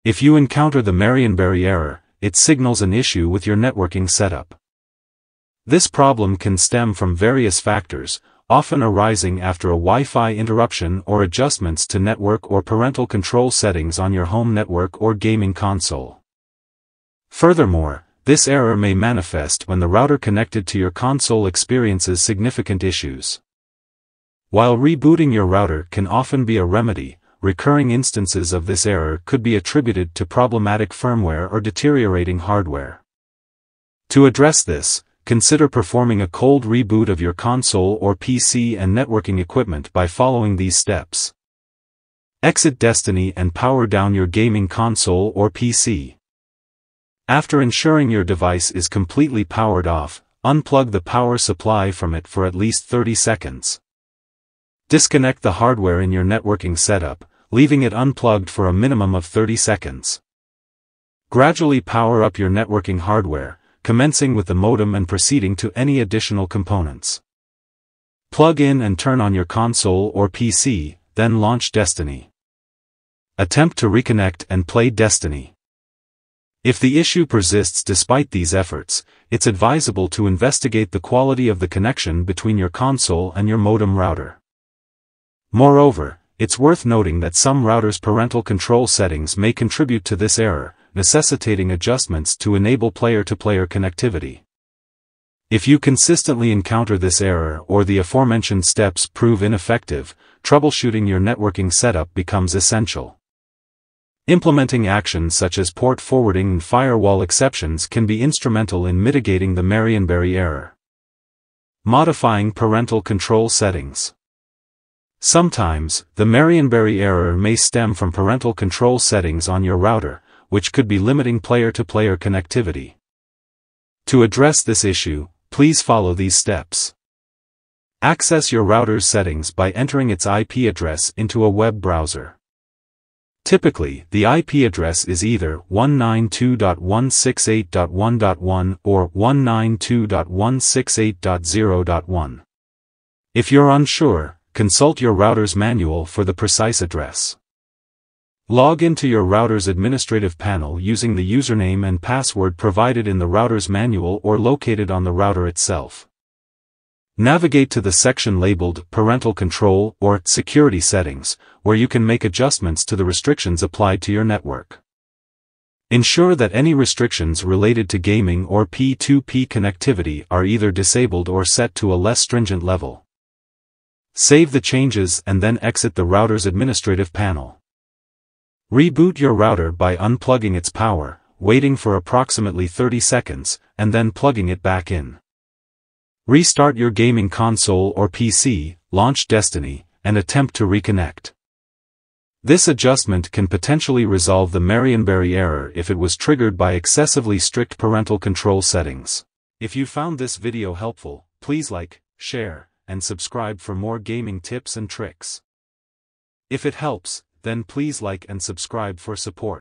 If you encounter the Marionberry error, it signals an issue with your networking setup. This problem can stem from various factors, often arising after a Wi-Fi interruption or adjustments to network or parental control settings on your home network or gaming console. Furthermore, this error may manifest when the router connected to your console experiences significant issues. While rebooting your router can often be a remedy, recurring instances of this error could be attributed to problematic firmware or deteriorating hardware. To address this, consider performing a cold reboot of your console or PC and networking equipment by following these steps. Exit Destiny and power down your gaming console or PC. After ensuring your device is completely powered off, unplug the power supply from it for at least 30 seconds. Disconnect the hardware in your networking setup, leaving it unplugged for a minimum of 30 seconds. Gradually power up your networking hardware, commencing with the modem and proceeding to any additional components. Plug in and turn on your console or PC, then launch Destiny. Attempt to reconnect and play Destiny. If the issue persists despite these efforts, it's advisable to investigate the quality of the connection between your console and your modem router. Moreover, it's worth noting that some routers' parental control settings may contribute to this error, necessitating adjustments to enable player-to-player connectivity. If you consistently encounter this error or the aforementioned steps prove ineffective, troubleshooting your networking setup becomes essential. Implementing actions such as port forwarding and firewall exceptions can be instrumental in mitigating the Marionberry error. Modifying parental control settings. Sometimes, the Marionberry error may stem from parental control settings on your router, which could be limiting player-to-player connectivity. To address this issue, please follow these steps. Access your router's settings by entering its IP address into a web browser. Typically, the IP address is either 192.168.1.1 or 192.168.0.1. If you're unsure, consult your router's manual for the precise address. Log into your router's administrative panel using the username and password provided in the router's manual or located on the router itself. Navigate to the section labeled Parental Control or Security Settings, where you can make adjustments to the restrictions applied to your network. Ensure that any restrictions related to gaming or P2P connectivity are either disabled or set to a less stringent level. Save the changes and then exit the router's administrative panel. Reboot your router by unplugging its power, waiting for approximately 30 seconds, and then plugging it back in. Restart your gaming console or PC, launch Destiny, and attempt to reconnect. This adjustment can potentially resolve the Marionberry error if it was triggered by excessively strict parental control settings. If you found this video helpful, please like, share, and subscribe for more gaming tips and tricks. If it helps, then please like and subscribe for support.